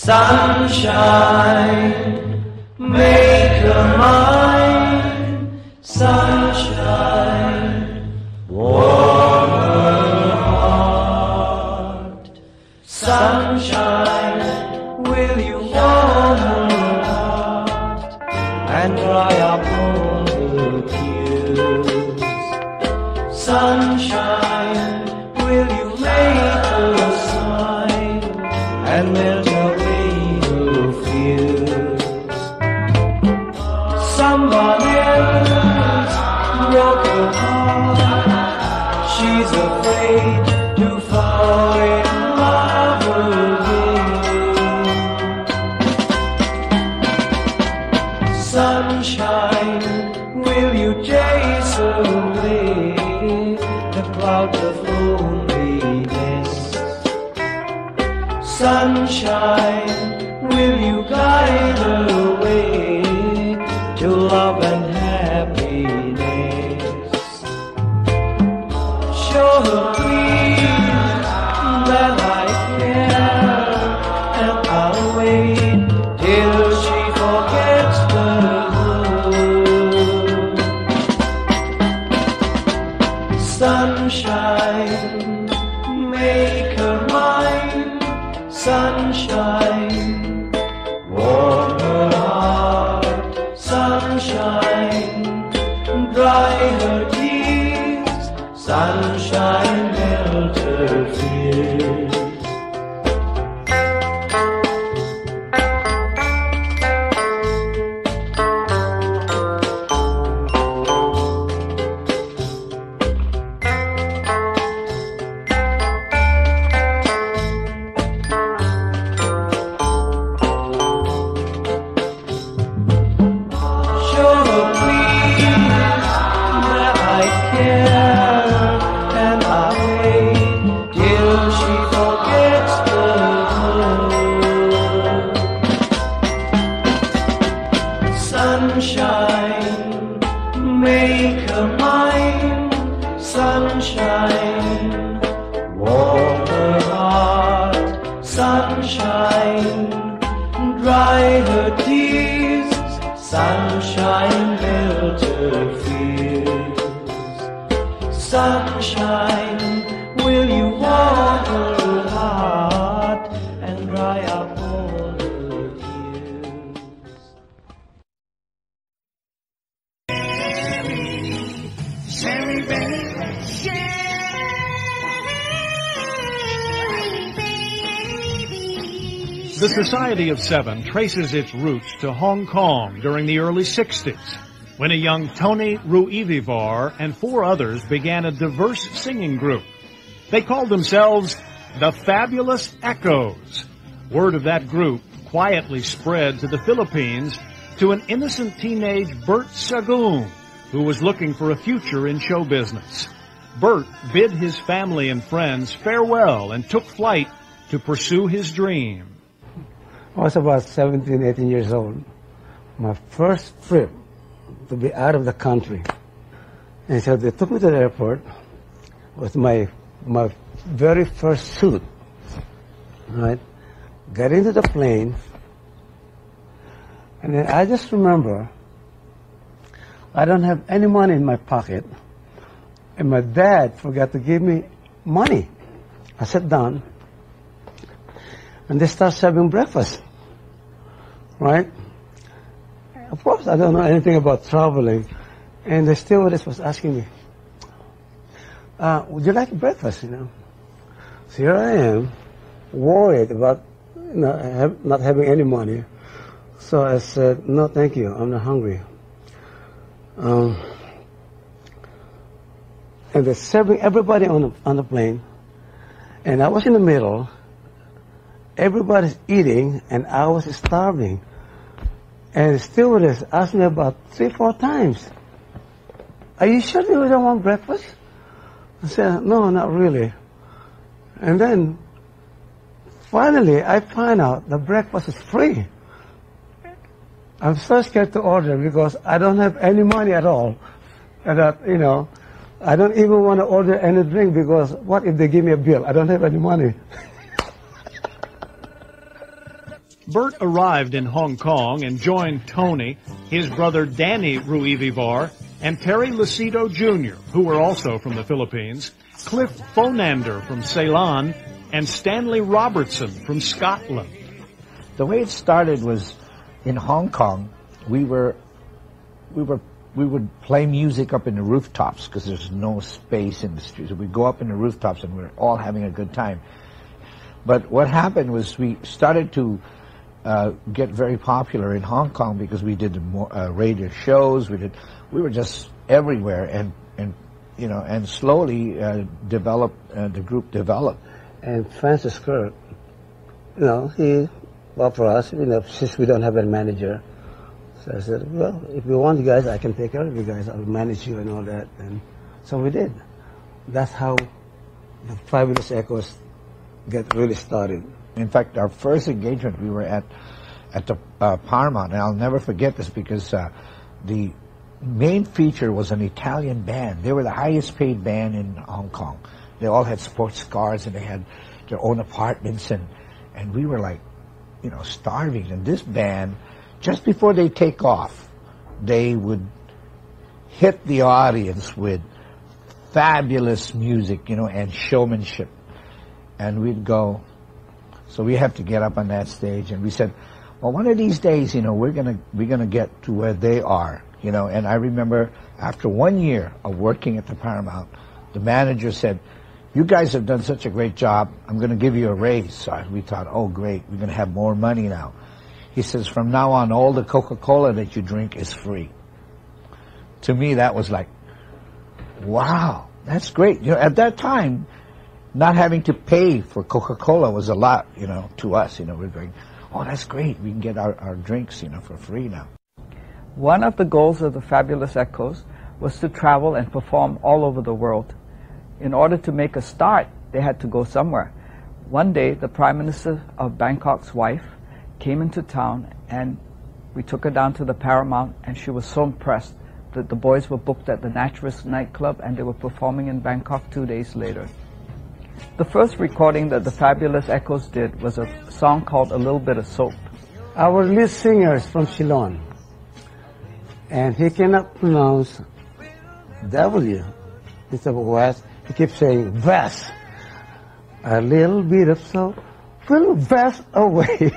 Sunshine, make her mine. Sunshine, warm her heart. Sunshine, will you warm her heart and dry up all the tears? Sunshine, will you make her smile and melt away her fears? Someone else broke her heart. She's afraid to fall in love again. Sunshine, will you chase away the clouds of loneliness? Sunshine, will you guide her way to love and happiness? Show her please that I care, and I'll wait till she forgets the world. Sunshine, make her mine. Sunshine, warm her heart. Sunshine, dry her tears. Sunshine, melt her fears. Sunshine, make her mine. Sunshine, warm her heart. Sunshine, dry her tears. Sunshine, melt her fears. Sunshine, will you warm her heart and dry up all her tears? Sherry baby, The Society of Seven traces its roots to Hong Kong during the early 60s, when a young Tony Ruivivar and 4 others began a diverse singing group. They called themselves the Fabulous Echoes. Word of that group quietly spread to the Philippines to an innocent teenage Bert Sagoon, who was looking for a future in show business. Bert bid his family and friends farewell and took flight to pursue his dream. I was about 17, 18 years old. My first trip to be out of the country. And so they took me to the airport with my very first suit, right? Got into the plane, and then I just remember I don't have any money in my pocket, and my dad forgot to give me money. I sat down, and they start serving breakfast, right? Of course, I don't know anything about traveling, and the stewardess was asking me, would you like breakfast, you know? So here I am, worried about not having any money. So I said, no, thank you, I'm not hungry. And they're serving everybody on the plane, and I was in the middle. Everybody's eating, and I was starving. And the stewardess asked me about 3, 4 times, are you sure you don't want breakfast? I said, no, not really. And then, finally, I find out the breakfast is free. I'm so scared to order because I don't have any money at all. And that, you know, I don't even want to order any drink because what if they give me a bill? I don't have any money. Bert arrived in Hong Kong and joined Tony, his brother Danny Ruivivar, and Terry Lucido Jr., who were also from the Philippines, Cliff Phonander from Ceylon, and Stanley Robertson from Scotland. The way it started was in Hong Kong. We would play music up in the rooftops because there's no space in the streets. So we'd go up in the rooftops and we're all having a good time. But what happened was we started to get very popular in Hong Kong because we did radio shows. We were just everywhere, and slowly the group developed. And Francis Kirk, he offered us, since we don't have a manager. So I said, well, if you want you guys, I can take care of you guys. I'll manage you and all that. And so we did. That's how the Fabulous Echoes get really started. In fact, our first engagement, we were at the Paramount, and I'll never forget this because the main feature was an Italian band. They were the highest paid band in Hong Kong. They all had sports cars and they had their own apartments, and we were like, starving. And this band, just before they take off, they would hit the audience with fabulous music, and showmanship. And we'd go, so we have to get up on that stage, and we said, well, one of these days, we're gonna get to where they are, And I remember after 1 year of working at the Paramount, the manager said, you guys have done such a great job, I'm gonna give you a raise. So we thought, oh great, we're gonna have more money now. He says, from now on, all the Coca-Cola that you drink is free. To me, that was like, wow, that's great. At that time, not having to pay for Coca-Cola was a lot, to us. We're going, oh, that's great. We can get our drinks, for free now. One of the goals of the Fabulous Echoes was to travel and perform all over the world. In order to make a start, they had to go somewhere. One day, the Prime Minister of Bangkok's wife came into town, and we took her down to the Paramount, and she was so impressed that the boys were booked at the Naturist nightclub, and they were performing in Bangkok 2 days later. The first recording that the Fabulous Echoes did was a song called A Little Bit of Soap. Our lead singer is from Ceylon, and he cannot pronounce W instead of West. He keeps saying Vest. A little bit of soap will vest away.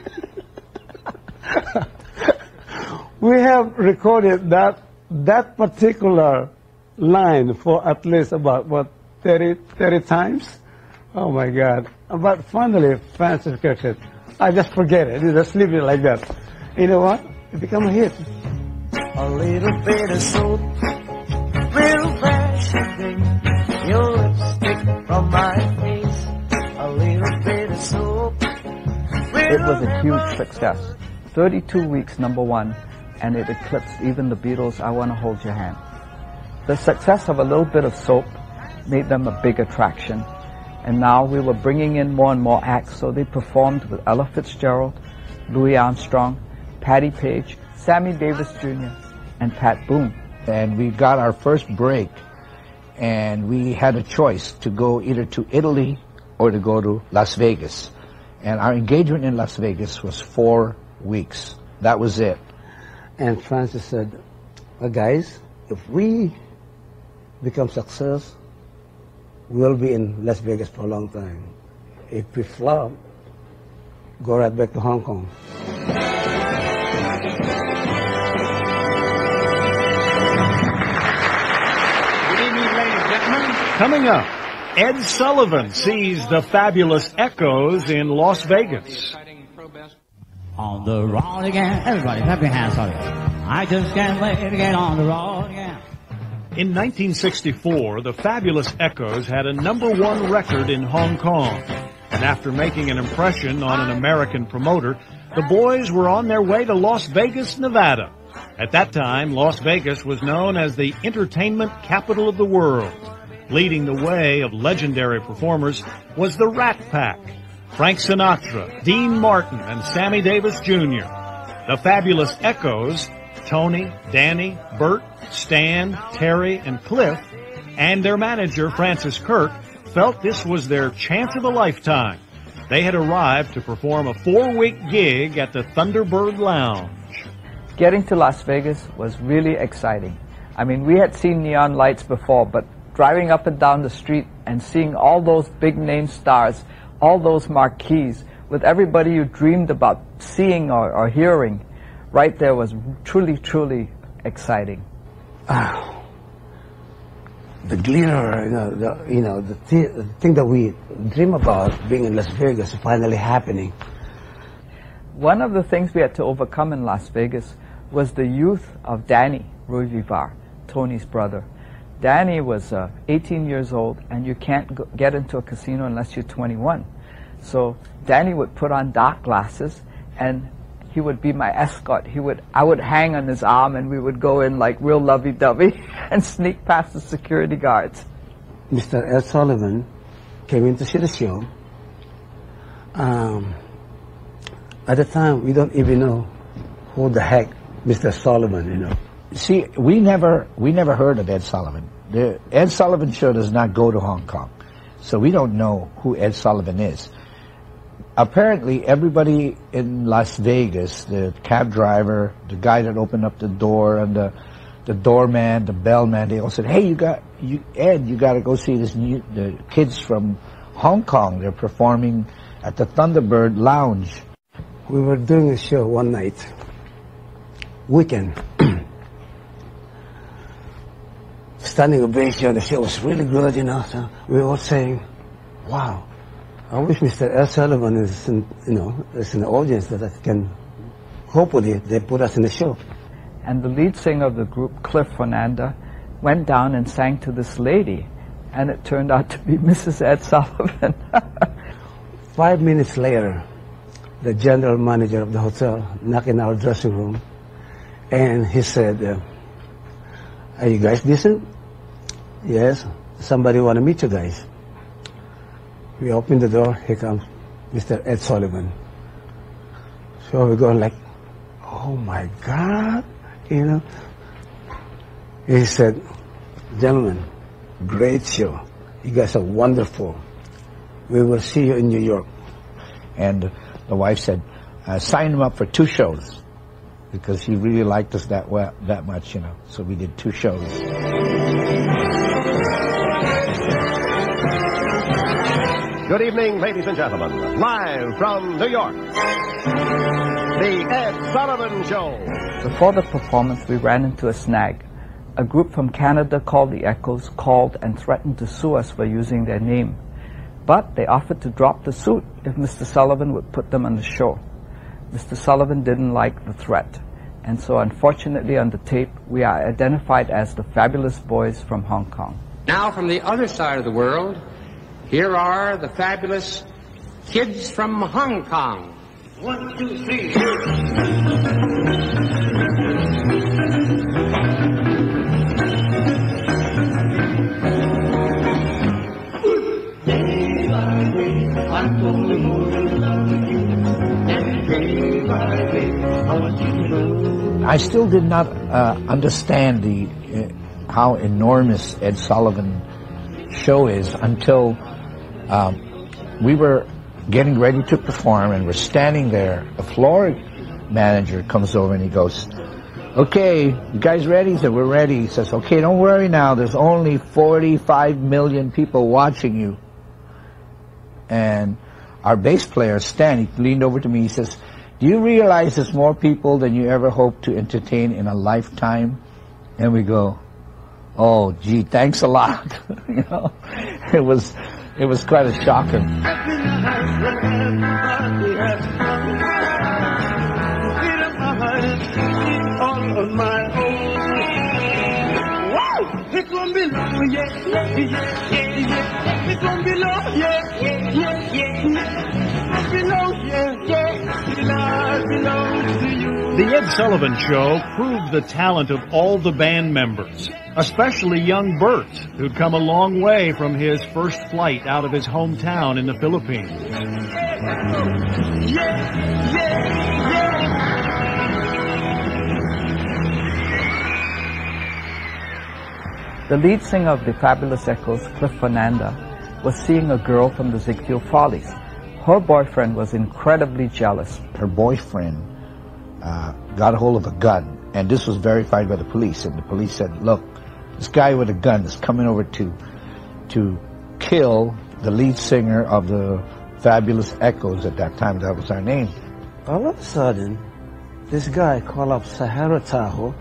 We have recorded that particular line for at least about 30 times. Oh my God. But finally, Francis Kirk said, I just forget it. You just leave it like that. You know what? It became a hit. A little bit of soap will wash your lipstick from my face. A little bit of soap. It was a huge success. 32 weeks #1, and it eclipsed even the Beatles' I Wanna Hold Your Hand. The success of A Little Bit of Soap made them a big attraction. And now we were bringing in more and more acts, so they performed with Ella Fitzgerald, Louis Armstrong, Patti Page, Sammy Davis Jr., and Pat Boone. And we got our first break, and we had a choice to go either to Italy or to go to Las Vegas. And our engagement in Las Vegas was 4 weeks. That was it. And Francis said, well, guys, if we become success, we'll be in Las Vegas for a long time. If we flop, go right back to Hong Kong. Good evening, ladies and gentlemen. Coming up, Ed Sullivan sees the Fabulous Echoes in Las Vegas. On the road again. Everybody, clap your hands on it. I just can't wait to get on the road again. In 1964, the Fabulous Echoes had a #1 record in Hong Kong. And after making an impression on an American promoter, the boys were on their way to Las Vegas, Nevada. At that time, Las Vegas was known as the entertainment capital of the world. Leading the way of legendary performers was the Rat Pack, Frank Sinatra, Dean Martin, and Sammy Davis Jr. The Fabulous Echoes, Tony, Danny, Bert, Stan, Terry, and Cliff, and their manager, Francis Kirk, felt this was their chance of a lifetime. They had arrived to perform a 4-week gig at the Thunderbird Lounge. Getting to Las Vegas was really exciting. I mean, we had seen neon lights before, but driving up and down the street and seeing all those big name stars, all those marquees, with everybody you dreamed about seeing or hearing, right there was truly, truly exciting. The glitter, the thing that we dream about being in Las Vegas is finally happening. One of the things we had to overcome in Las Vegas was the youth of Danny Rui Vivar, Tony's brother. Danny was 18 years old, and you can't get into a casino unless you're 21. So Danny would put on dark glasses, and he would be my escort. I would hang on his arm, and we would go in like real lovey-dovey and sneak past the security guards. Mr. Ed Sullivan came in to see the show. At the time, we don't even know who the heck Mr. Sullivan, See, we never heard of Ed Sullivan. The Ed Sullivan show does not go to Hong Kong, so we don't know who Ed Sullivan is. Apparently, everybody in Las Vegas, the cab driver, the guy that opened up the door, and the doorman, the bellman, they all said, "Hey, Ed, you got to go see the kids from Hong Kong. They're performing at the Thunderbird Lounge." We were doing a show one night, weekend. Standing ovation, the show was really good, So we were all saying, "Wow, I wish Mr. Ed Sullivan is in the audience that I can, hopefully they put us in the show." And the lead singer of the group, Cliff Fernanda, went down and sang to this lady, and it turned out to be Mrs. Ed Sullivan. 5 minutes later, the general manager of the hotel knocked in our dressing room, and he said, "Are you guys decent?" "Yes, somebody want to meet you guys." We opened the door, here comes Mr. Ed Sullivan. So we're going like, "Oh my God," He said, "Gentlemen, great show. You guys are wonderful. We will see you in New York." And the wife said, "Sign him up for 2 shows," because he really liked us that much, So we did 2 shows. Good evening, ladies and gentlemen. Live from New York, the Ed Sullivan Show. Before the performance, we ran into a snag. A group from Canada called the Echoes called and threatened to sue us for using their name. But they offered to drop the suit if Mr. Sullivan would put them on the show. Mr. Sullivan didn't like the threat. And so unfortunately on the tape, we are identified as the Fabulous Boys from Hong Kong. Now from the other side of the world, here are the Fabulous Kids from Hong Kong. 1, 2, 3. Day by day, I'm only more in love with you. And day by day, I want you to know. I still did not understand how enormous Ed Sullivan show is until we were getting ready to perform, and we're standing there. The floor manager comes over and he goes, "Okay, you guys ready?" He said, "We're ready." He says, "Okay, don't worry now. There's only 45 million people watching you." And our bass player, Stan, he leaned over to me. He says, "Do you realize there's more people than you ever hoped to entertain in a lifetime?" And we go, "Oh, gee, thanks a lot." It was quite a shocker. The Ed Sullivan Show proved the talent of all the band members, especially young Bert, who'd come a long way from his first flight out of his hometown in the Philippines. The lead singer of the Fabulous Echoes, Cliff Fernanda, was seeing a girl from the Ziegfeld Follies Her boyfriend was incredibly jealous. Her boyfriend got a hold of a gun, and this was verified by the police. And the police said, look, this guy with a gun is coming over to kill the lead singer of the Fabulous Echoes at that time. That was our name. All of a sudden, this guy called up Sahara Tahoe,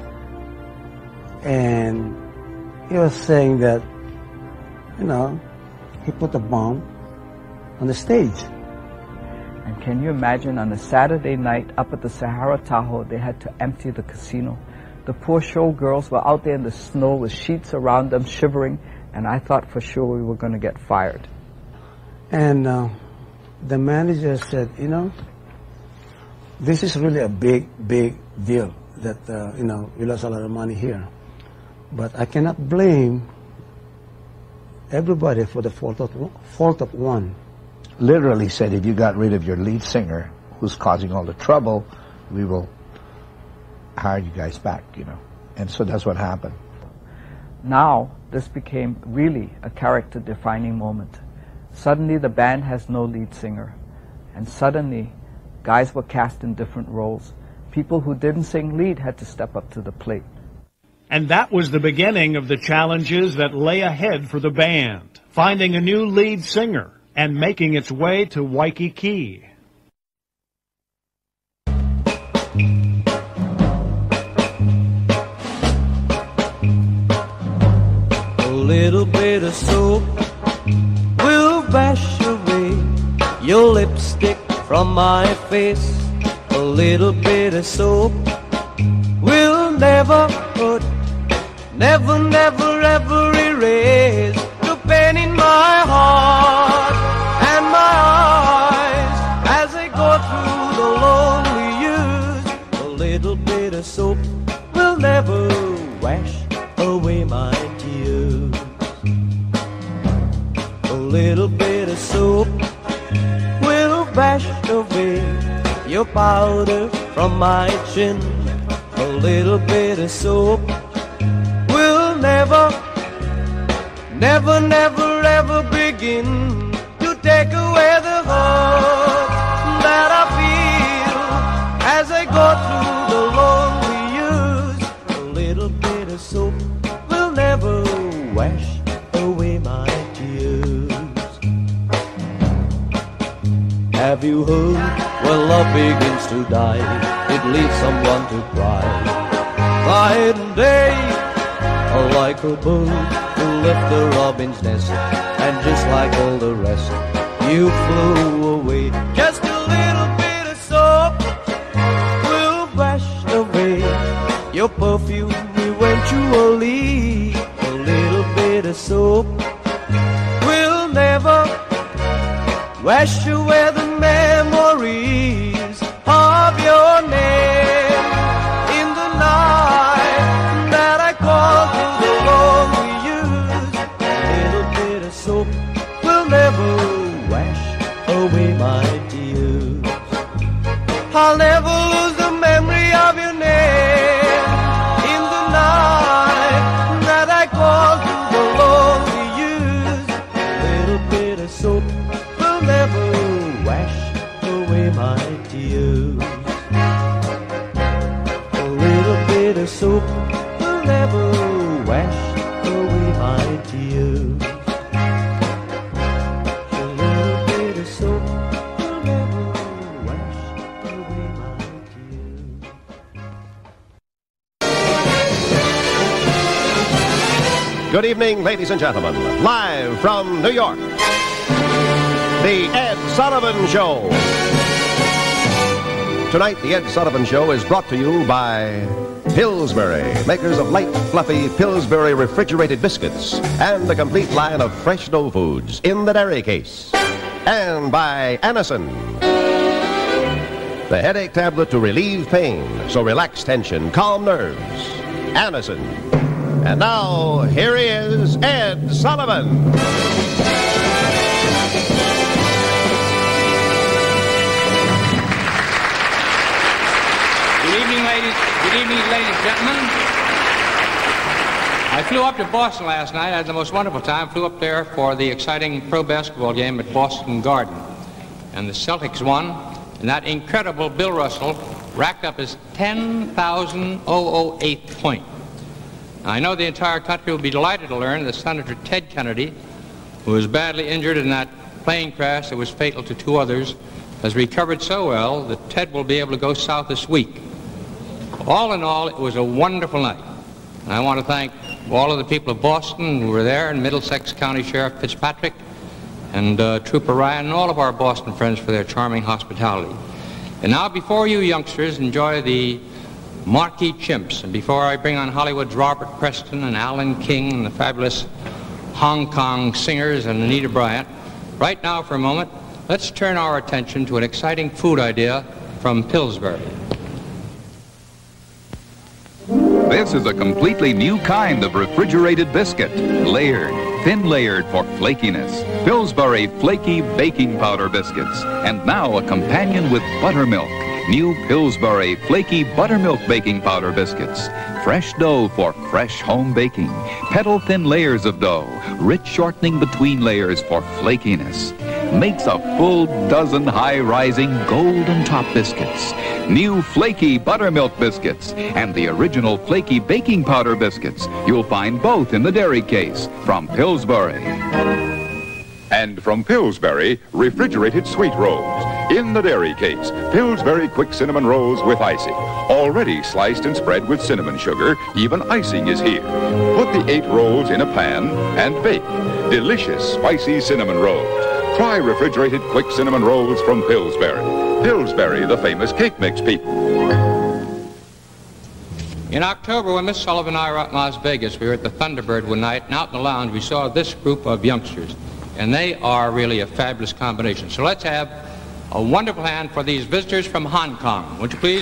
and he was saying that, you know, he put a bomb on the stage. And can you imagine, on a Saturday night up at the Sahara Tahoe, they had to empty the casino. The poor showgirls were out there in the snow with sheets around them, shivering, and I thought for sure we were going to get fired. And the manager said, you know, this is really a big, big deal that, you know, we lost a lot of money here. But I cannot blame everybody for the fault of one. Literally said, if you got rid of your lead singer, who's causing all the trouble, we will hire you guys back, you know. And so that's what happened. Now, this became really a character-defining moment. Suddenly, the band has no lead singer. And suddenly, guys were cast in different roles. People who didn't sing lead had to step up to the plate. And that was the beginning of the challenges that lay ahead for the band, finding a new lead singer and making its way to Waikiki. A little bit of soap will wash away your lipstick from my face. A little bit of soap will never hurt, never, never, ever erase the pain in my heart and my eyes as I go through the lonely years. A little bit of soap will never wash away my tears. A little bit of soap will wash away your powder from my chin. A little bit of soap will never, never, never, ever begin to take away the hurt that I feel as I go through the lonely years. A little bit of soap will never wash away my tears. Have you heard? When love begins to die, it leaves someone to cry. Night day, like a bird who left the robin's nest, and just like all the rest, you flew away. Just a little bit of soap will wash away your perfume eventually. A little bit of soap will never wash away the memories of your name in the night that I called through the lonely years. A little bit of soap will never wash away my tears. I'll never lose the memory of your name in the night that I called through the lonely years. A little bit of soap will never wash away my tears. A little bit of soap will never wash away my tears. A little bit of soap will never wash away my tears. Good evening, ladies and gentlemen. Live from New York, The Ed Sullivan Show. Tonight, The Ed Sullivan Show is brought to you by Pillsbury, makers of light, fluffy Pillsbury refrigerated biscuits and a complete line of fresh dough foods in the dairy case. And by Anacin, the headache tablet to relieve pain, so relax tension, calm nerves. Anacin. And now, here he is, Ed Sullivan. Good evening, ladies and gentlemen. I flew up to Boston last night. I had the most wonderful time. Flew up there for the exciting pro basketball game at Boston Garden. and the Celtics won, and that incredible Bill Russell racked up his 10,008th point. Now, I know the entire country will be delighted to learn that Senator Ted Kennedy, who was badly injured in that plane crash that was fatal to 2 others, has recovered so well that Ted will be able to go south this week. All in all, it was a wonderful night. And I want to thank all of the people of Boston who were there, and Middlesex County Sheriff Fitzpatrick, and Trooper Ryan, and all of our Boston friends for their charming hospitality. And now, before you youngsters enjoy the Marquis Chimps, and before I bring on Hollywood's Robert Preston and Alan King and the fabulous Hong Kong singers and Anita Bryant, right now for a moment, let's turn our attention to an exciting food idea from Pillsbury. This is a completely new kind of refrigerated biscuit, layered, thin layered for flakiness. Pillsbury Flaky Baking Powder Biscuits. And now a companion with buttermilk. New Pillsbury Flaky Buttermilk Baking Powder Biscuits. Fresh dough for fresh home baking. Petal thin layers of dough. Rich shortening between layers for flakiness. Makes a full dozen high-rising golden top biscuits. New Flaky Buttermilk Biscuits and the original Flaky Baking Powder Biscuits. You'll find both in the dairy case from Pillsbury. And from Pillsbury, refrigerated sweet rolls. In the dairy case, Pillsbury Quick Cinnamon Rolls with icing. Already sliced and spread with cinnamon sugar, even icing is here. Put the 8 rolls in a pan and bake. Delicious, spicy cinnamon rolls. Try refrigerated quick cinnamon rolls from Pillsbury. Pillsbury, the famous cake mix people. In October, when Miss Sullivan and I were out in Las Vegas, we were at the Thunderbird one night, and out in the lounge we saw this group of youngsters. And they are really a fabulous combination. So let's have a wonderful hand for these visitors from Hong Kong. Would you please?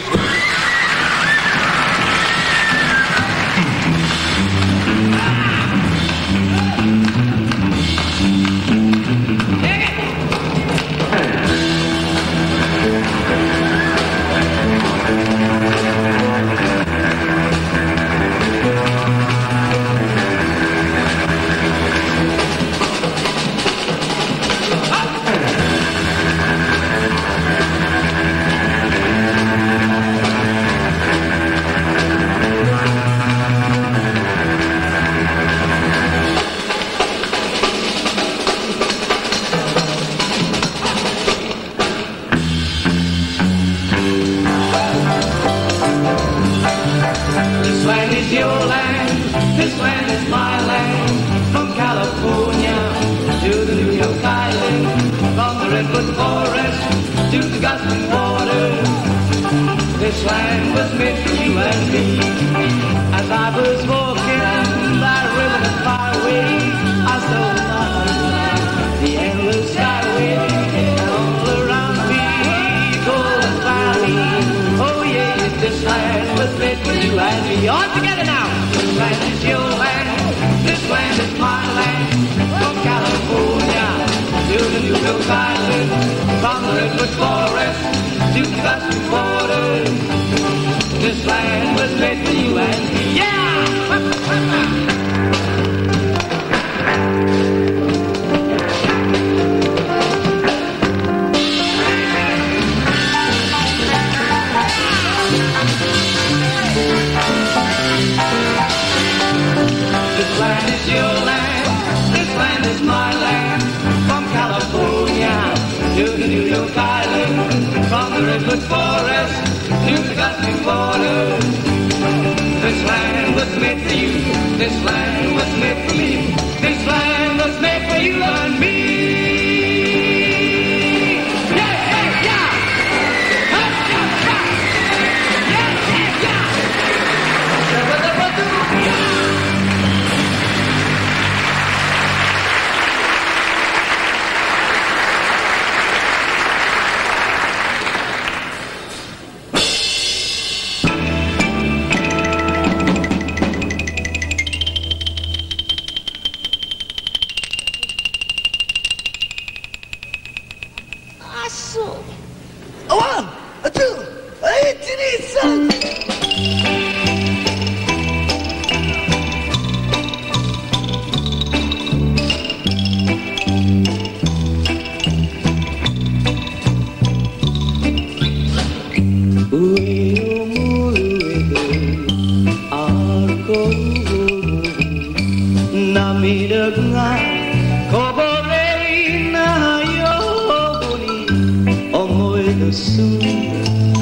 soon.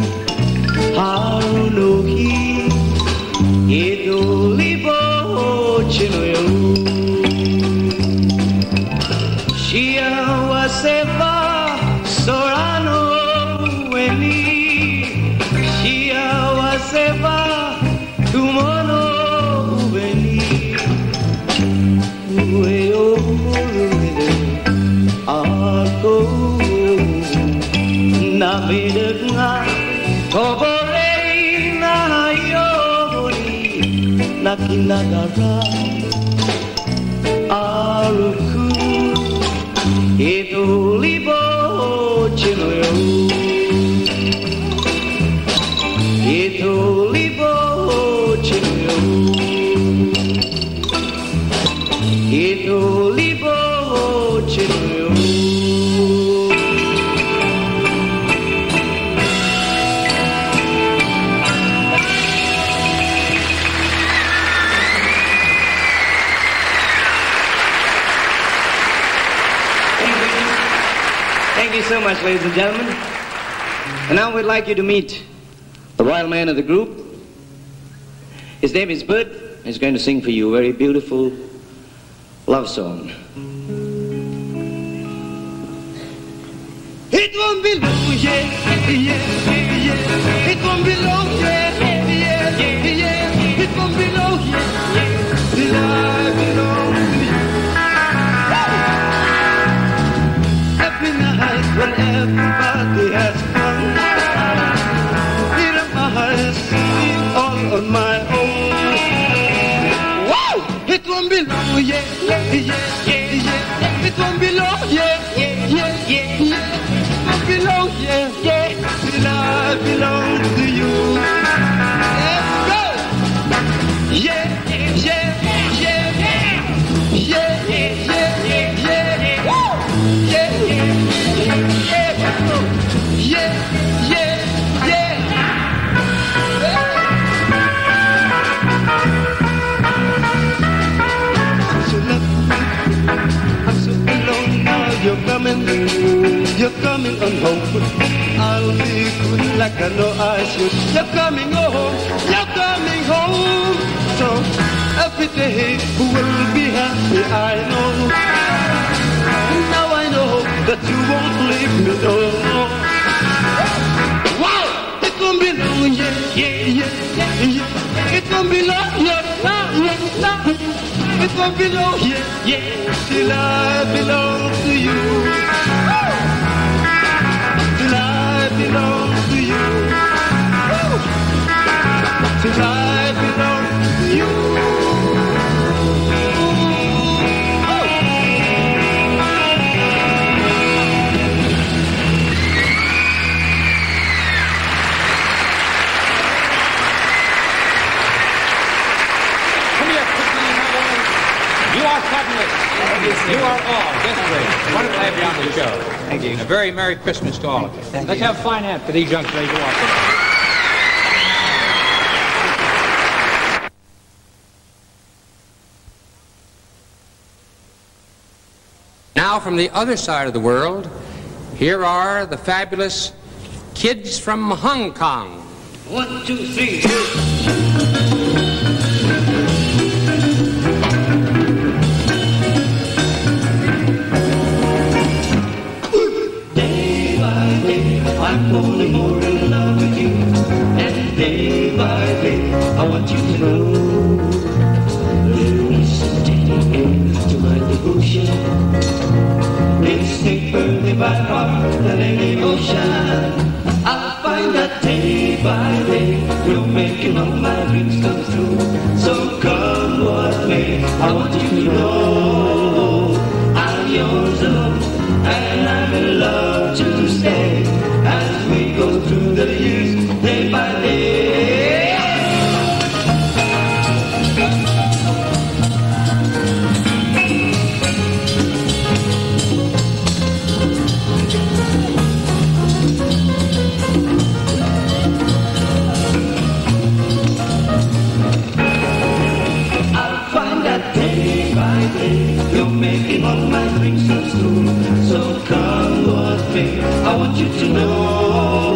Harunohi Edolibo Chinoyo Shia Waseva Sorano Weni Shia Waseva Tumono Weni Ueo Arko Namidegna Tobore na yori nakinagara aruku idolibo chinoyo idolibo chinoyo idolibo chinoyo. Thank you so much, ladies and gentlemen. And now we'd like you to meet the royal man of the group. His name is Bud. He's going to sing for you a very beautiful love song. It won't be long, yeah, yeah, yeah. It won't be long, yeah, yeah, yeah. It won't be long, yeah, yeah. Till I belong to you. Happy night when everybody has fun. Here am I singing all on my own. Wow! It won't be long, yeah, yeah, yeah, yeah. It won't be long, yeah, yeah, yeah, yeah. Belong, yeah, yeah, till I belong to you. Let's go! Yeah, yeah, yeah, yeah, yeah, yeah, yeah, yeah, woo! Yeah, yeah, yeah, yeah, yeah, yeah. I'm so lucky, I'm so alone now. You're coming on home. I'll be good like I know I should. You're coming home, you're coming home. So every day we'll be happy, I know. Now I know that you won't leave me, no. Wow, it won't be long, yeah, yeah, yeah, yeah. It won't be long, yeah, yeah, yeah. It won't be long, yeah, yeah, till I belong to you. Till I belong to you. Till I belong to you. Come here, quickly, my boy. You are fabulous. You are all just great. Wonderful to have you on the show. Thank you. And a very Merry Christmas to all of you. Let's have a fine hand for these young ladies who walk in. Now, from the other side of the world, here are the fabulous Kids from Hong Kong. 1, 2, 3, Day by day, I'm falling more in love with you. And day by day, I want you to know. Listen to my devotion. Instinct burn me by far than any emotion. I'll find that day by day you're making all my dreams come true. So come what may, I want you to know I'm yours alone, and I'm in love to stay as we go through the years day by day. You're making all my dreams come true. So come what may, I want you to know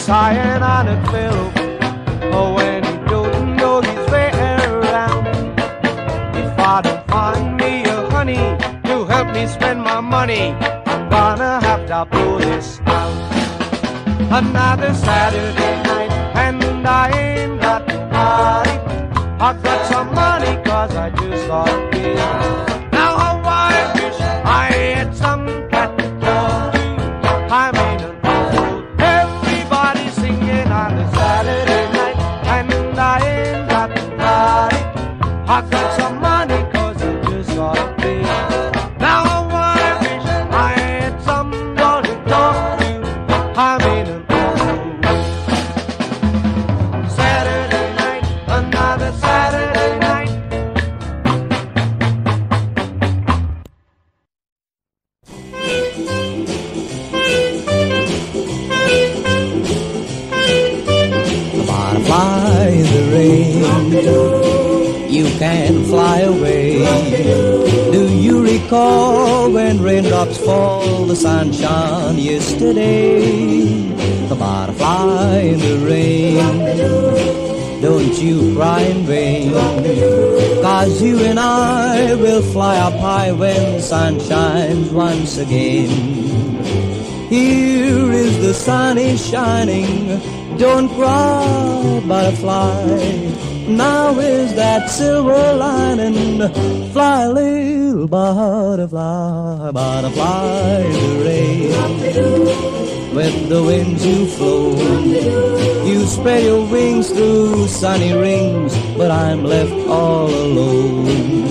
sighing on a pillow. Oh, when he don't know his way around. If I don't find me a honey to help me spend my money, I'm gonna have to blow this out. Another Saturday night and I ain't got no party. I got some money 'cause I just got paid. Now how I wish I had some cat to talk to. I'm in a mood. Everybody singing on a Saturday night and I ain't got no party. I got some money 'cause I just got paid. Now how I wish I had someone to talk to. I'm in a Saturday night, another Saturday night. Butterfly in the rain, you can fly away. Do you recall when raindrops fall, the sunshine yesterday? The butterfly in the rain, don't you cry in vain, 'cause you and I will fly up high when the sun shines once again. Here is the sun is shining, don't cry, butterfly. Now is that silver lining, fly, little butterfly, butterfly in the rain. With the winds you flow, you spread your wings through sunny rings, but I'm left all alone.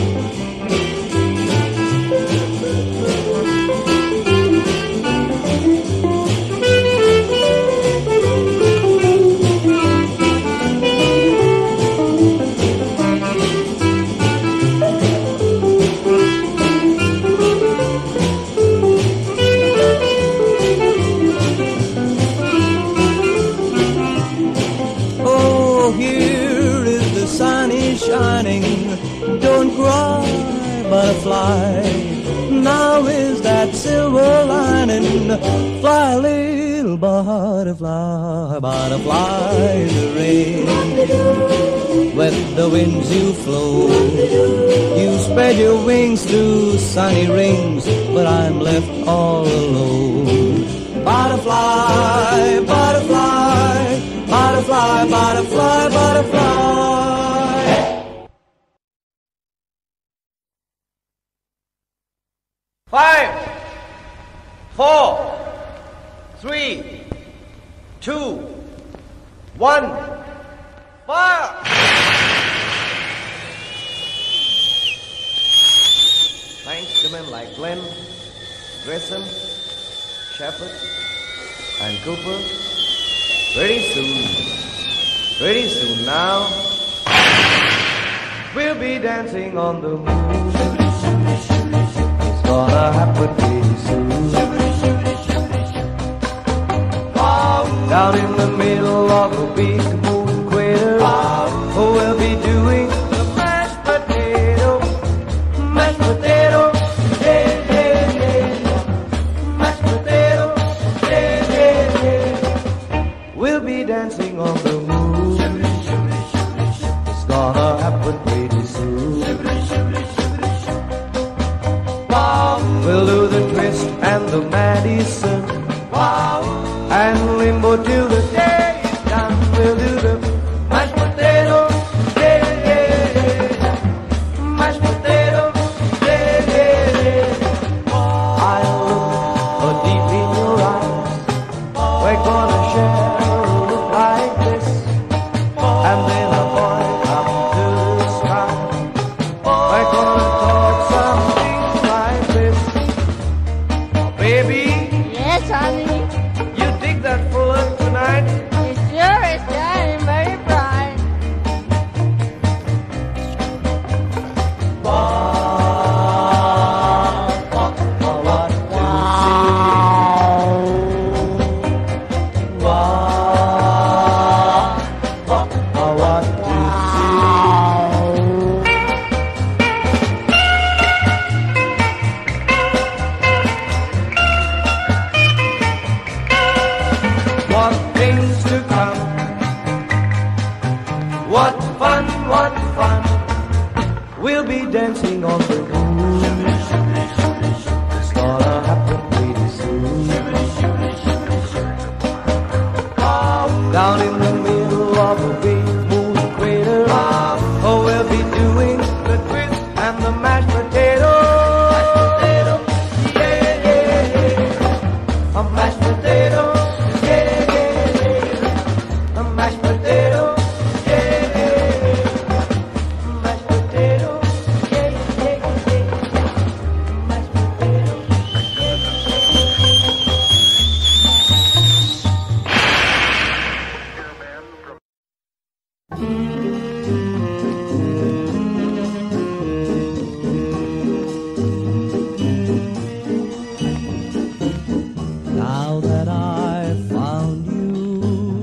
Don't cry, butterfly. Now is that silver lining, fly, little butterfly, butterfly in the rain. With the winds you flow, you spread your wings through sunny rings, but I'm left all alone. Butterfly, butterfly, butterfly, butterfly, butterfly. 5, 4, 3, 2, 1, fire! Thanks to men like Glenn, Grissom, Shepard, and Cooper. Pretty soon now, we'll be dancing on the moon. Gonna happen pretty soon. Down in the middle of a big moon crater, we'll be doing the mashed potato, hey, hey, hey. Mashed potato, hey, hey, hey. We'll be dancing on the moon. It's gonna happen pretty soon. We'll do the twist and the Madison, and limbo till the day is done. We'll do the mashed potato, hey, hey, hey. Mashed potato, hey, hey, hey. I'll look deep in your eyes. We're gonna share a look like this, and then a point up to the sky. We're gonna talk something like this. Baby, yes, honey. You dig that fuller tonight? come. What fun, what fun. We'll be dancing on the moon. It's gonna happen pretty soon. Down in the middle of a big moon crater, oh, we'll be doing the twist and the mashed potato. Yeah, yeah, yeah. A mashed potato. Yeah, yeah, yeah. A mashed potato. Yeah, yeah, yeah. A mashed potato. Yeah, yeah, yeah. A mashed potato. Now that I've found you,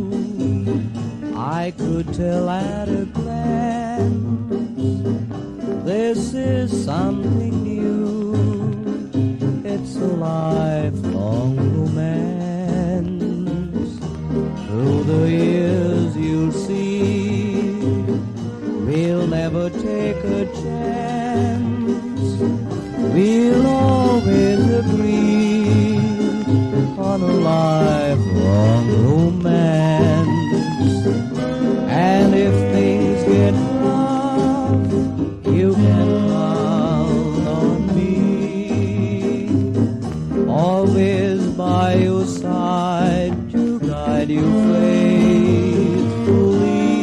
I could tell at a glance this is something new. It's a lifelong romance. Through the years you'll see we'll never take a chance. We'll always agree on a lifelong romance. And if things get rough, you can count on me, always by your side to guide you faithfully.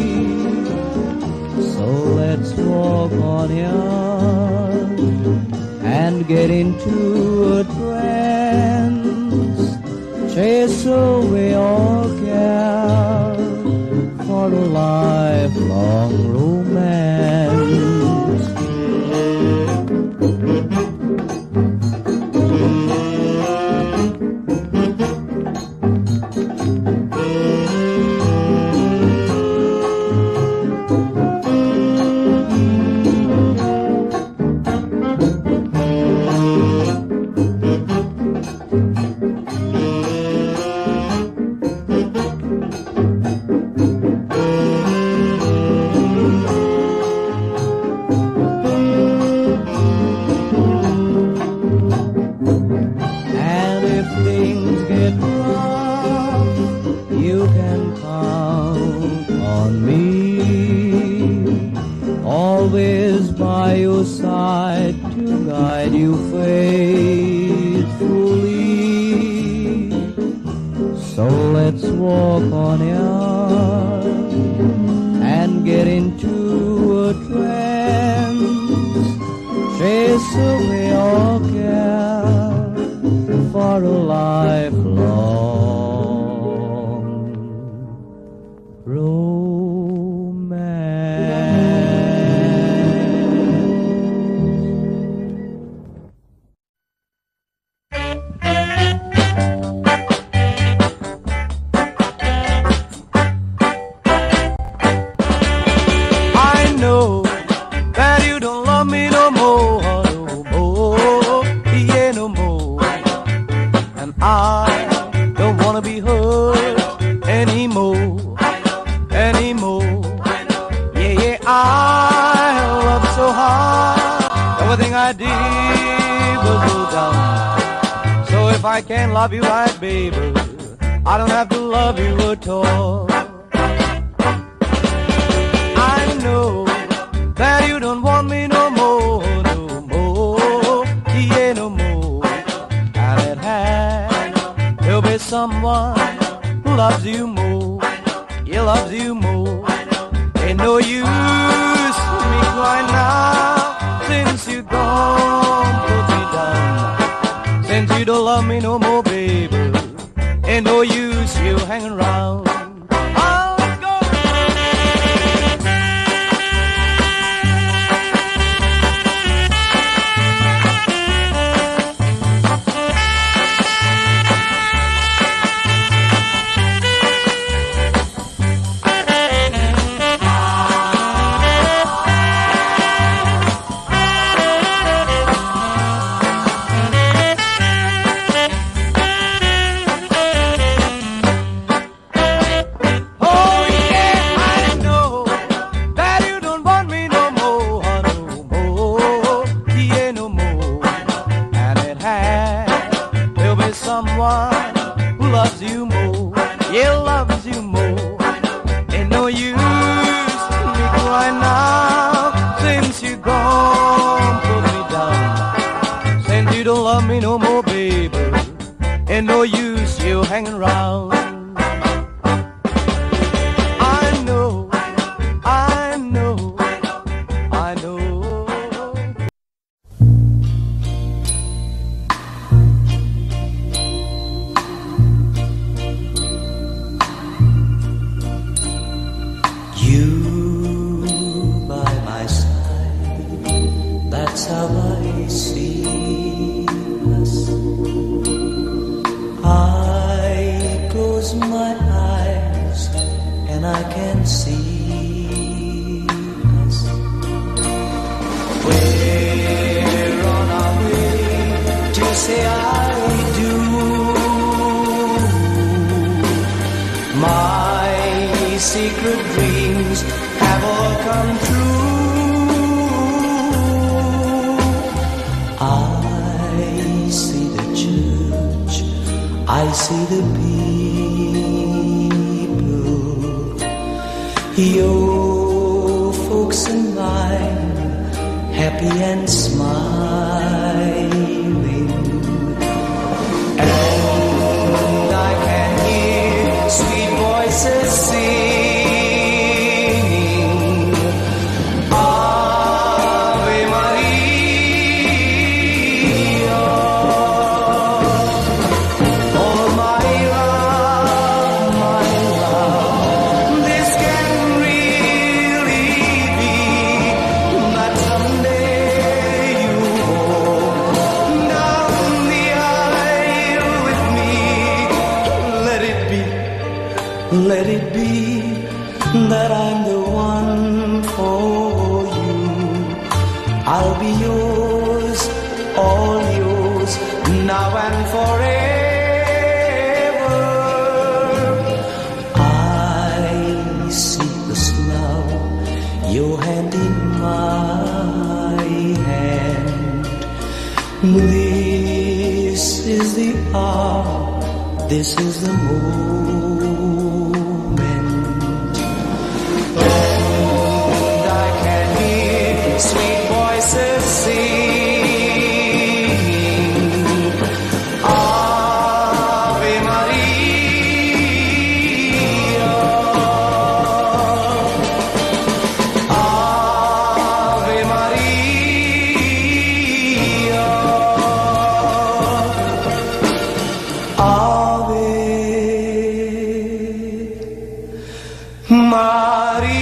So let's walk on here and get into a trance, chase away all care for a lifelong romance. And if things get rough, you can count on me, always by your side to guide you faithfully. So let's walk on here and get into a trance, chase away all care for a lifelong I know that you don't love me no more, no more, yeah, no more. And I don't wanna be hurt anymore, anymore. Yeah, yeah, I love so hard, everything I did was so dumb. So if I can't love you right, baby, I don't have to love you at all. I know that you don't want me no more, no more, yeah, no more. And it has to be someone who loves you more, he loves you more. Ain't no use me crying now, since you gone, put me down. Since you don't love me no more, baby, ain't no use you hanging around. you more. Ain't no use me crying now since you gone, put me down. Since you don't love me no more, baby, ain't no use you hanging around. I know, I know, I know. You by my side, that's how I see us. I close my eyes and I can see us. We're on our way to say I do. My secret dreams have all come true. I see the church, I see the people, your folks and mine, happy and smiling. And I can hear sweet voices singing. Let it be that I'm the one for you. I'll be yours, all yours, now and forever. I see this love, your hand in my hand. This is the hour, this is the moment. Sweet voices sing, Ave Maria, Ave Maria, Ave Maria.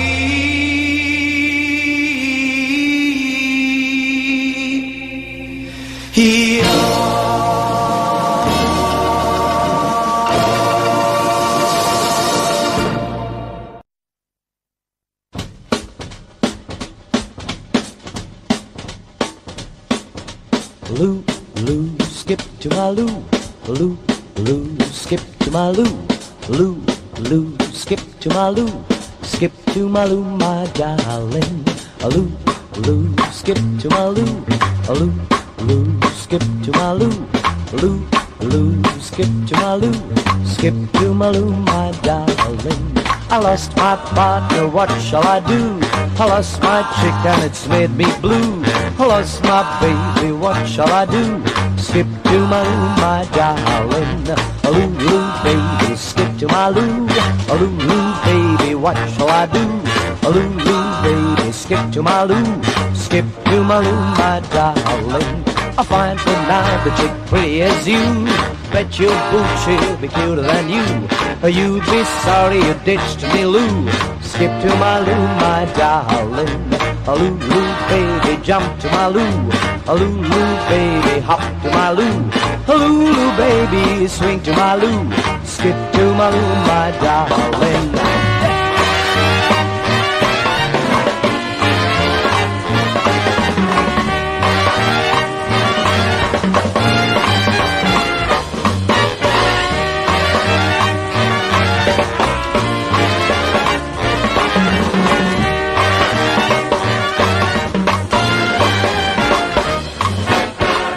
Lou, Lou, skip to my Lou. Lou, Lou, skip to my Lou. Lou, Lou, skip to my Lou. Skip to my Lou, my darling. Lou, Lou, skip to my Lou. Lou, Lou, skip to my Lou. Lou, Lou, skip to my Lou. Skip to my Lou, my darling. I lost my partner, what shall I do? I lost my chick and it's made me blue. I lost my baby, what shall I do? Skip to my Lou, my darling. Lou, Lou, baby, skip to my Lou. Lou, Lou, baby, what shall I do? Lou, Lou, baby, skip to my Lou. Skip to my Lou, my darling. I find for now the chick pretty as you. Bet your boot she'll be cuter than you. You'd be sorry you ditched me, Lou. Skip to my Lou, my darling. Lou, Lou, baby, jump to my Lou. Lou, Lou, baby, hop to my Lou. Lou, Lou, baby, swing to my Lou. Skip to my Lou, my darling.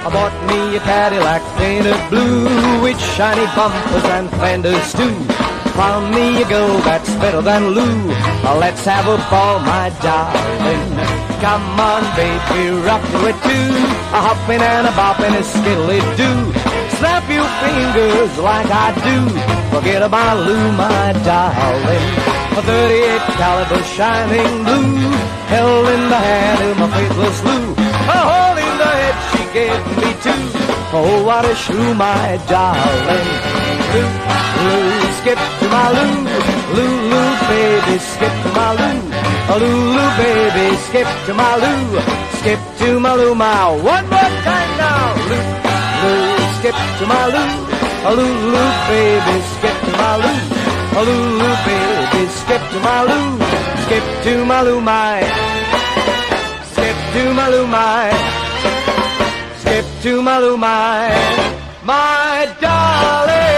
A Cadillac painted blue with shiny bumpers and fenders too. found me a girl that's better than Lou. Let's have a ball, my darling. Come on, baby, rock to it too. A hopping and a bopping is skiddly-doo. Snap your fingers like I do. Forget about Lou, my darling. A 38 caliber shining blue, held in the hand of my faithless Lou. A hole in the head she gave me too. Oh, what a shrew, my darling. Lou, Lou, skip to my Lou. Lou, Lou, baby, skip to my Lou. Lou, Lou, baby, skip to my Lou. Skip to my Lou, my one more time now. Lou, Lou, skip to my Lou. Lou, Lou, baby, skip to my Lou. Lou, Lou, baby, skip to my Lou. Skip to my Lou, my. Skip to my Lou, my. Skip to my Lou, my darling.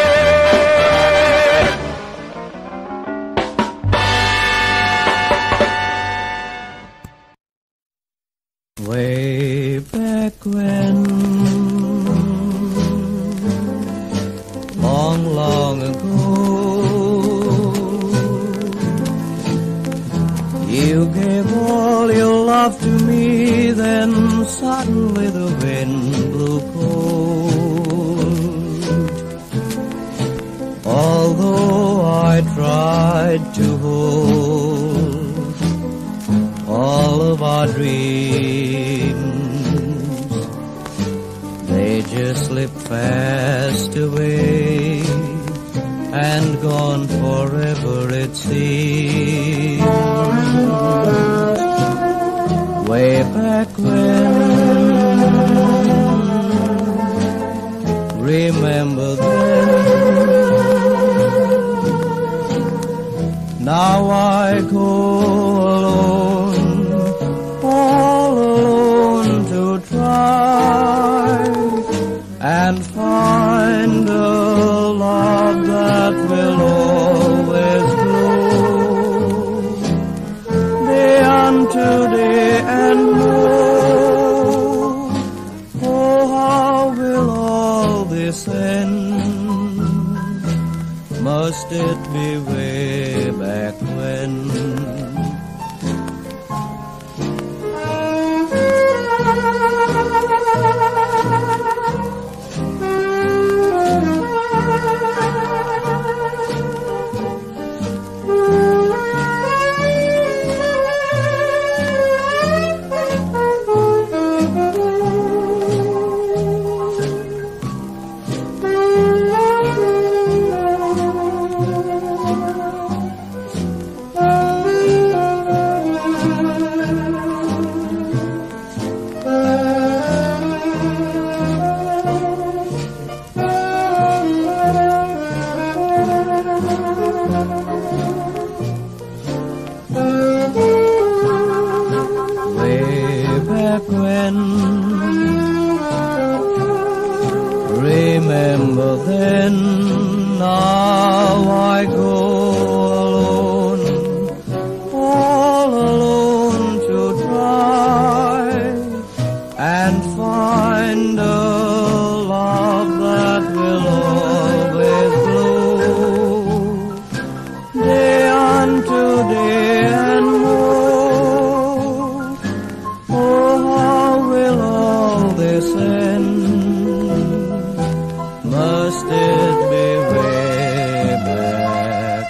Way back when, long, long ago, you gave all your love to me, then suddenly the wind blew cold. Although I tried to hold all of our dreams, they just slipped fast away and gone forever, it seems. Way back when, remember then. Now I go alone, all alone to try and find a love that will always glow day unto day and more. Oh, how will all this end? Must it be way back when? Remember then, now I go alone, all alone to try and find a love that will always glow day unto day and more. Oh, how will all this end? Must it be way back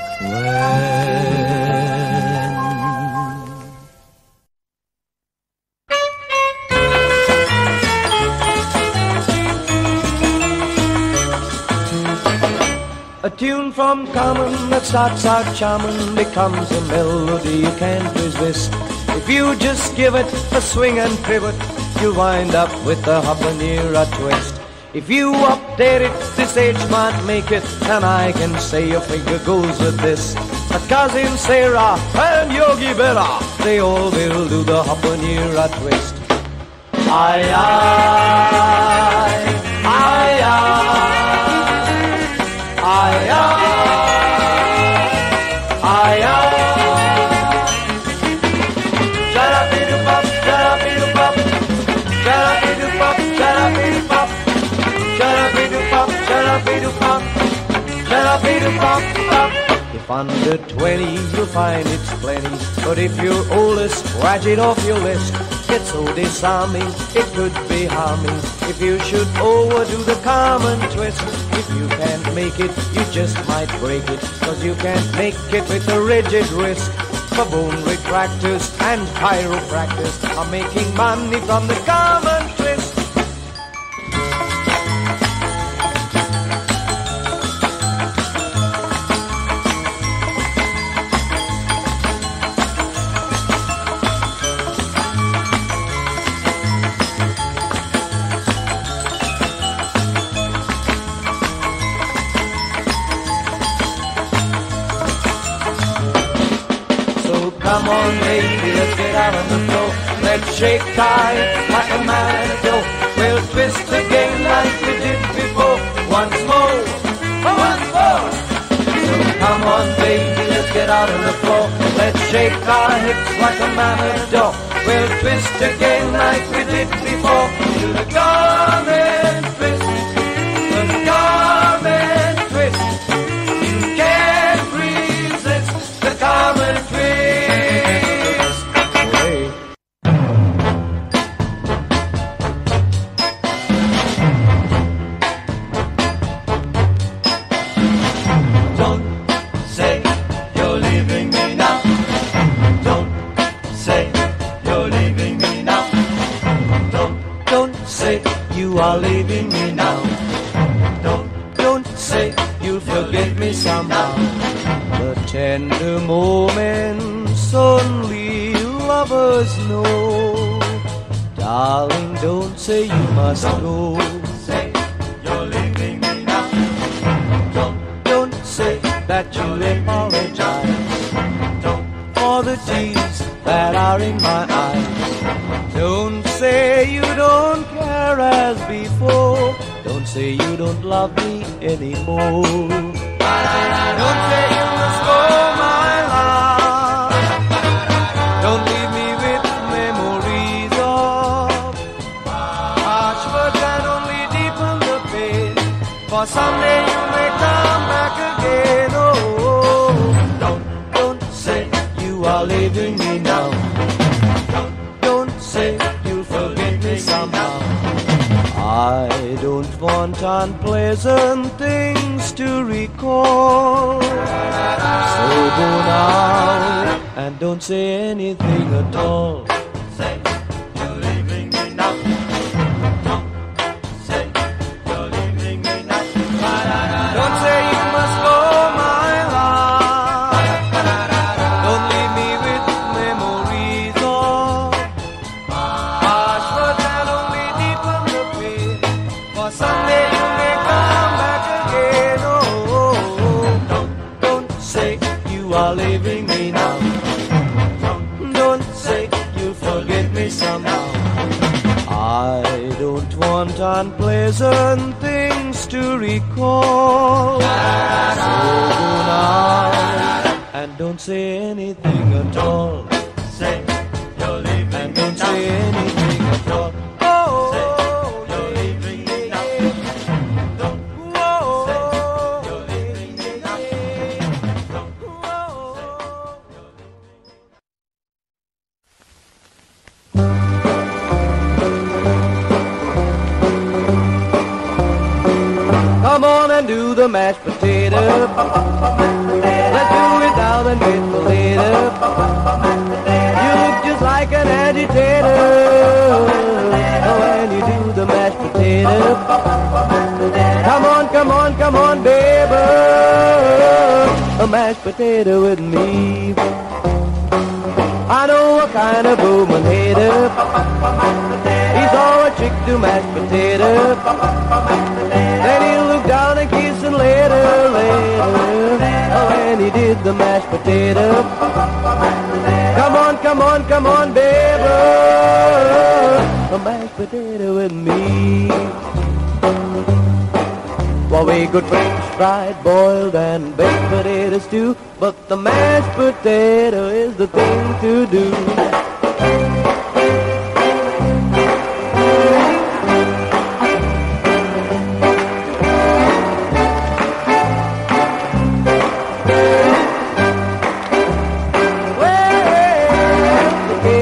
A tune from Carmen that starts out charming becomes a melody you can't resist. If you just give it a swing and pivot, you'll wind up with a habanera twist. If you update it, this age might make it, and I can say your figure goes with this. A cousin Sarah and Yogi Berra, they all will do the habanera twist. Aye, aye, aye, aye, aye, aye, aye. Shut-up-be-do-pop, shut-up-be-do-pop, shut-up-be-do-pop, shut-up-be-do-pop. Shut-up-be-do-pop, shut-up-be-do-pop, shut-up-be-do-pop, pop. If under 20, you'll find it's plenty. But if you're older, scratch it off your list. It's so disarming, it could be harming. If you should overdo the common twist. If you can't make it, you just might break it. Cause you can't make it with a rigid wrist. For bone retractors and chiropractors are making money from the common twist. Come on, baby, let's get out on the floor. Let's shake tight like a matador. We'll twist again like we did before. Once more, once more. So come on, baby, let's get out on the floor. Let's shake our hips like a matador. We'll twist again like we did before. To the garment twist, the garment twist. You can't resist the garment twist. You are leaving me now. Don't say you'll forget me somehow. The tender moments only lovers know. Darling, don't say you must go. Say you're leaving me now. Don't say that you'll apologize for the tears that are in my eyes. Don't say you don't care as before. Don't say you don't love me anymore. Don't say you must go, my love. Don't leave me with memories of harsh words that only deepen the pain. For someday you may come back again. Oh, don't say you are leaving me now. Don't say you'll forget me somehow. I don't want unpleasant things to recall. So go now and don't say anything at all. Say you're leaving me now. Don't say you're leaving me now. Don't say you must go, my love. Don't leave me with memories of harsh words that only deepen the pain. For someday you may come back again. Oh, don't say you are leaving me now. Don't say you'll forget me somehow. I don't want unpleasant things to recall. So go now and don't say anything at all. Say you're leaving and don't say anything at all. Oh, you're leaving me now. Don't say you're leaving me now. Come on and do the mashed potato. Let's do it now and wait for later. You look just like an agitator when you do the mashed potato. Come on, come on, come on, baby. A mashed potato with me. I know a kind of woman hater. He saw a chick do mashed potato. Then he'll look down and kiss and later. Oh, and he did the mashed potato. Come on, baby. A mashed potato with me. Well, we could French fried, boiled, and baked potatoes too, but the mashed potato is the thing to do.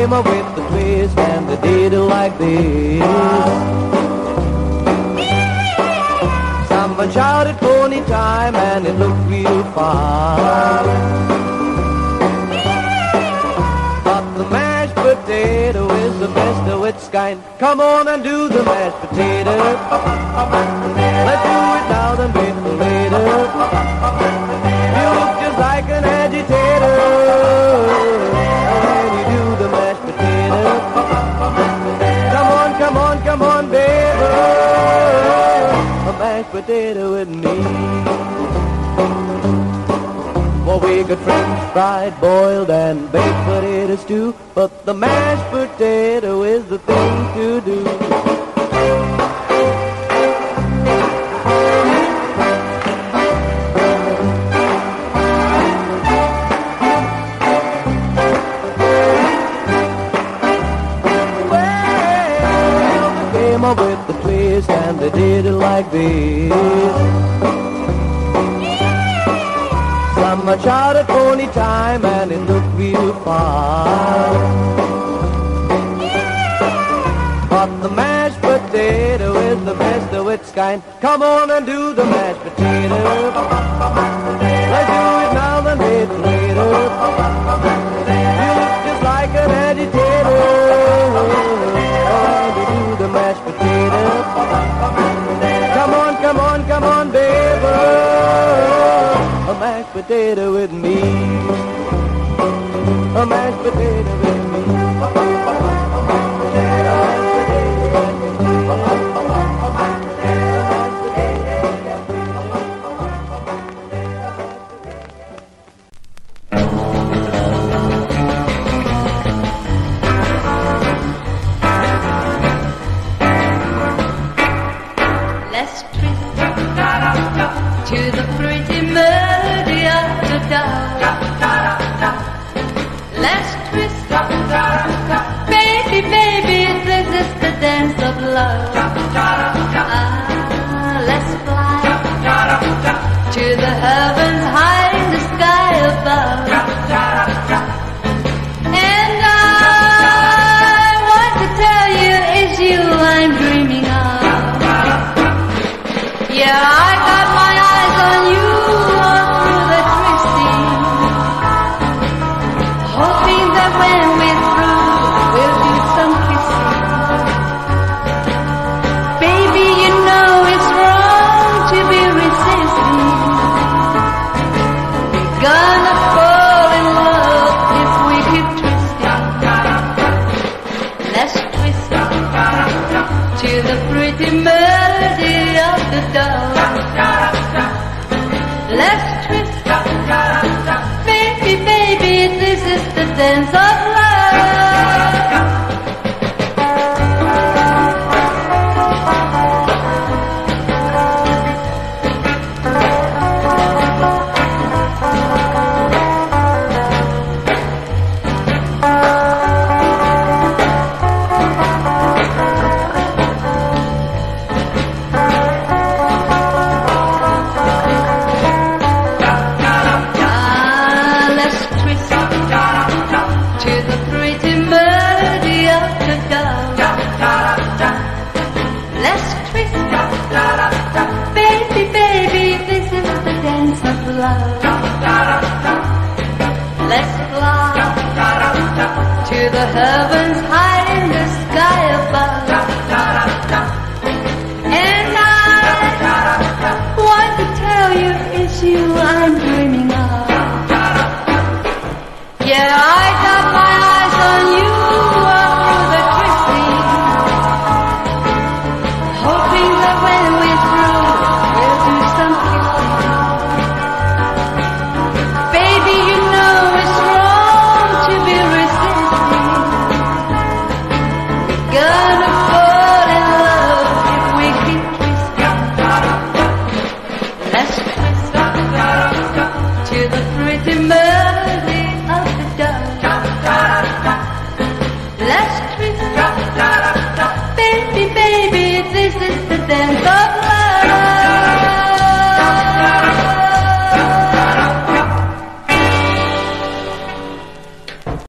came up with the twist, and they did it like this. Someone shouted pony time, and it looked real fine. But the mashed potato is the best of its kind. Come on and do the mashed potato. Let's do it now, then wait for later. You look just like an agitator when you do the mashed potato. Come on, come on, baby, a mashed potato with me. Well, we got French fried, boiled, and baked potatoes too, but the mashed potato is the thing to do. With the twist, and they did it like this. Someone shouted pony time, and it looked real fine. But the mashed potato is the best of its kind. Come on and do the mashed potato. Let's do it now, then wait later. You look just like an agitator. The mashed potato. Come on, baby, a mashed potato with me. A mashed potato with me. To the pretty melody of the dawn. Let's twist, baby, baby, this is the dance of love. Let's fly to the heavens high in the sky above. And I want to tell you, it's you I'm dreaming of. Yeah, I got my eyes on you all through the twisting, hoping that when we're through, we'll do some kissing. Baby, you know it's wrong to be resisting. We're gonna fall in love if we keep twisting. Let's twist to the pretty melody of the dawn. Let's twist, baby, baby, this is the dance of let's fly to the heavens high in the sky above. And I want to tell you it's you I'm dreaming of. Yeah, I got my eyes on you all through the twisting, hoping that when we're through, we'll do some kissing. Baby, you know it's wrong to be resisting. We're gonna fall in love if we keep twisting. Let's twist to the pretty melody of the dawn. Let's twist, baby, baby, this is the dance of